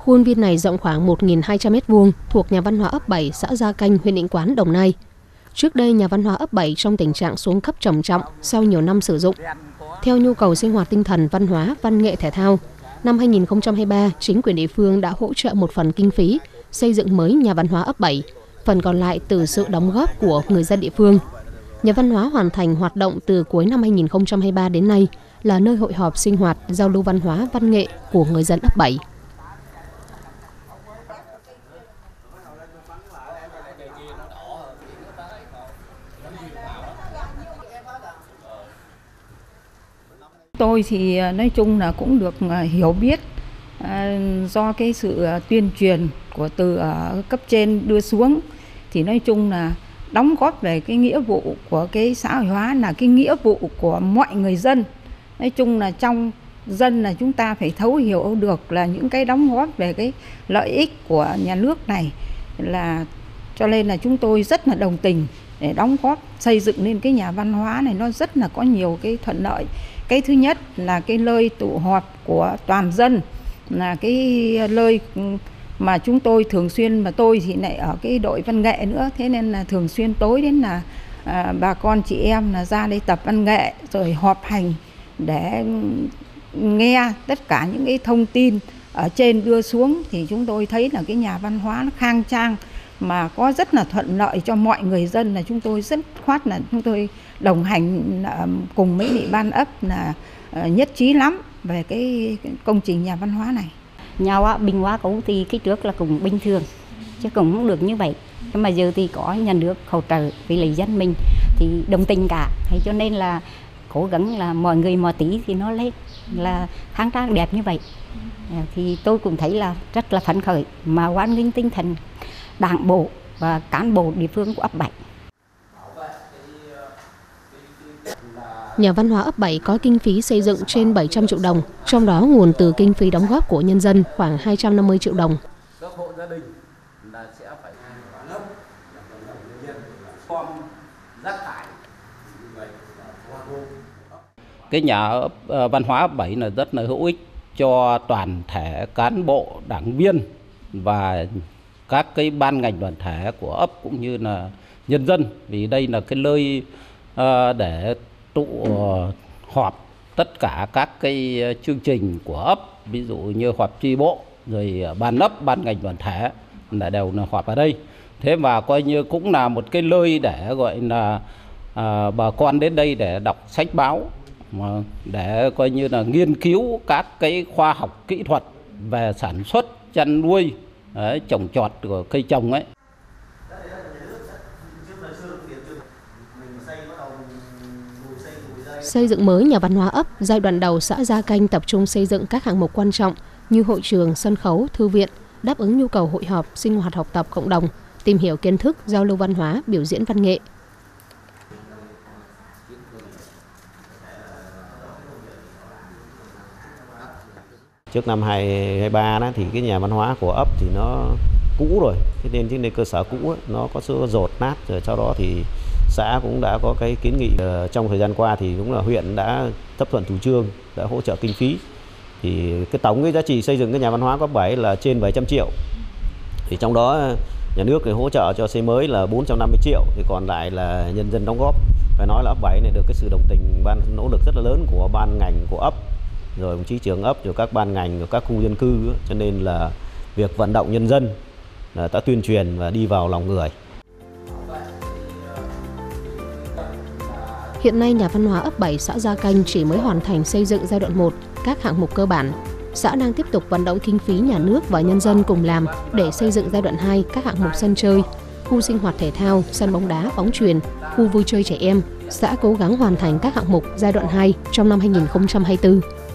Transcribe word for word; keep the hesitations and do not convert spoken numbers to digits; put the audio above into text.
Khuôn viên này rộng khoảng một nghìn hai trăm mét vuông, thuộc nhà văn hóa ấp bảy, xã Gia Canh, huyện Định Quán, Đồng Nai. Trước đây, nhà văn hóa ấp bảy trong tình trạng xuống cấp trầm trọng sau nhiều năm sử dụng. Theo nhu cầu sinh hoạt tinh thần, văn hóa, văn nghệ, thể thao, năm hai nghìn không trăm hai mươi ba, chính quyền địa phương đã hỗ trợ một phần kinh phí xây dựng mới nhà văn hóa ấp bảy, phần còn lại từ sự đóng góp của người dân địa phương. Nhà văn hóa hoàn thành hoạt động từ cuối năm hai nghìn không trăm hai mươi ba đến nay, là nơi hội họp, sinh hoạt, giao lưu văn hóa, văn nghệ của người dân ấp bảy. Tôi thì nói chung là cũng được hiểu biết do cái sự tuyên truyền của từ ở cấp trên đưa xuống, thì nói chung là đóng góp về cái nghĩa vụ của cái xã hội hóa là cái nghĩa vụ của mọi người dân. Nói chung là trong dân là chúng ta phải thấu hiểu được là những cái đóng góp về cái lợi ích của nhà nước này, là cho nên là chúng tôi rất là đồng tình để đóng góp xây dựng nên cái nhà văn hóa này. Nó rất là có nhiều cái thuận lợi. Cái thứ nhất là cái nơi tụ họp của toàn dân, là cái nơi mà chúng tôi thường xuyên, mà tôi thì lại ở cái đội văn nghệ nữa, thế nên là thường xuyên tối đến là à, bà con chị em là ra đây tập văn nghệ rồi họp hành để nghe tất cả những cái thông tin ở trên đưa xuống, thì chúng tôi thấy là cái nhà văn hóa nó khang trang mà có rất là thuận lợi cho mọi người dân, là chúng tôi rất khoát là chúng tôi đồng hành cùng mấy vị ban ấp là nhất trí lắm về cái công trình nhà văn hóa này. Nhà Bình Hóa cũ thì cái trước là cũng bình thường, chứ cũng không được như vậy. Nhưng mà giờ thì có nhà nước hỗ trợ vì lấy dân mình thì đồng tình cả, thế cho nên là cố gắng là mọi người mọi tí thì nó lên là khang trang đẹp như vậy. Thì tôi cũng thấy là rất là phấn khởi, mà hoan nghênh tinh thần đảng bộ và cán bộ địa phương của ấp bảy. Nhà văn hóa ấp bảy có kinh phí xây dựng trên bảy trăm triệu đồng, trong đó nguồn từ kinh phí đóng góp của nhân dân khoảng hai trăm năm mươi triệu đồng. Cái nhà văn hóa ấp bảy là rất là hữu ích cho toàn thể cán bộ, đảng viên và các cái ban ngành đoàn thể của ấp cũng như là nhân dân, vì đây là cái nơi uh, để tụ họp tất cả các cái chương trình của ấp, ví dụ như họp chi bộ rồi ban ấp, ban ngành đoàn thể là đều là họp ở đây. Thế mà coi như cũng là một cái nơi để gọi là uh, bà con đến đây để đọc sách báo, mà để coi như là nghiên cứu các cái khoa học kỹ thuật về sản xuất, chăn nuôi, đấy, trồng trọt của cây trồng ấy. Xây dựng mới nhà văn hóa ấp, giai đoạn đầu xã Gia Canh tập trung xây dựng các hạng mục quan trọng như hội trường, sân khấu, thư viện, đáp ứng nhu cầu hội họp, sinh hoạt học tập cộng đồng, tìm hiểu kiến thức, giao lưu văn hóa, biểu diễn văn nghệ. Trước năm hai nghìn không trăm hai mươi ba đó, thì cái nhà văn hóa của ấp thì nó cũ rồi, thế nên trên cơ sở cũ ấy, nó có số dột nát, rồi sau đó thì xã cũng đã có cái kiến nghị. Trong thời gian qua thì cũng là huyện đã chấp thuận chủ trương, đã hỗ trợ kinh phí, thì cái tổng cái giá trị xây dựng cái nhà văn hóa ấp bảy là trên bảy trăm triệu, thì trong đó nhà nước thì hỗ trợ cho xây mới là bốn trăm năm mươi triệu, thì còn lại là nhân dân đóng góp. Phải nói là ấp bảy này được cái sự đồng tình, ban nỗ lực rất là lớn của ban ngành của ấp, rồi đồng chí trưởng ấp, rồi các ban ngành, rồi các khu dân cư, cho nên là việc vận động nhân dân là đã tuyên truyền và đi vào lòng người. Hiện nay nhà văn hóa ấp bảy xã Gia Canh chỉ mới hoàn thành xây dựng giai đoạn một, các hạng mục cơ bản. Xã đang tiếp tục vận động kinh phí nhà nước và nhân dân cùng làm để xây dựng giai đoạn hai, các hạng mục sân chơi, khu sinh hoạt thể thao, sân bóng đá, bóng chuyền, khu vui chơi trẻ em. Xã cố gắng hoàn thành các hạng mục giai đoạn hai trong năm hai nghìn không trăm hai mươi tư.